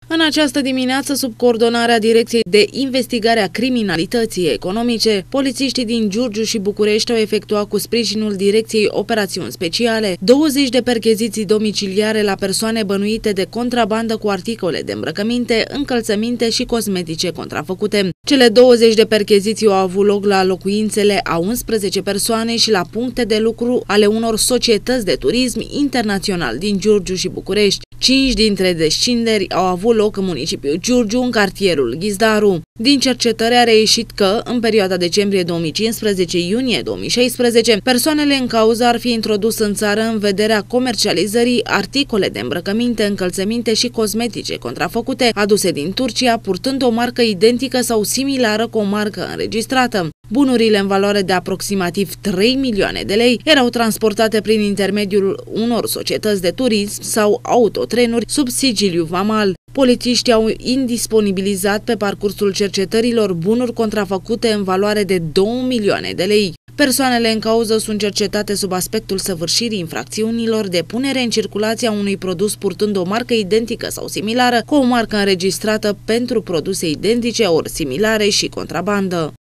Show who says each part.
Speaker 1: În această dimineață, sub coordonarea Direcției de Investigare a Criminalității Economice, polițiștii din Giurgiu și București au efectuat cu sprijinul Direcției Operațiuni Speciale 20 de percheziții domiciliare la persoane bănuite de contrabandă cu articole de îmbrăcăminte, încălțăminte și cosmetice contrafăcute. Cele 20 de percheziții au avut loc la locuințele a 11 persoane și la puncte de lucru ale unor societăți de turism internațional din Giurgiu și București. 5 dintre descinderi au avut loc în municipiul Giurgiu, în cartierul Ghizdaru. Din cercetări a reieșit că, în perioada decembrie 2015-iunie 2016, persoanele în cauză ar fi introdus în țară în vederea comercializării articole de îmbrăcăminte, încălțăminte și cosmetice contrafăcute, aduse din Turcia, purtând o marcă identică sau similară cu o marcă înregistrată. Bunurile în valoare de aproximativ 3 milioane de lei erau transportate prin intermediul unor societăți de turism sau autotrenuri sub sigiliu vamal. Polițiștii au indisponibilizat pe parcursul cercetărilor bunuri contrafăcute în valoare de 2 milioane de lei. Persoanele în cauză sunt cercetate sub aspectul săvârșirii infracțiunilor de punere în circulație a unui produs purtând o marcă identică sau similară cu o marcă înregistrată pentru produse identice ori similare și contrabandă.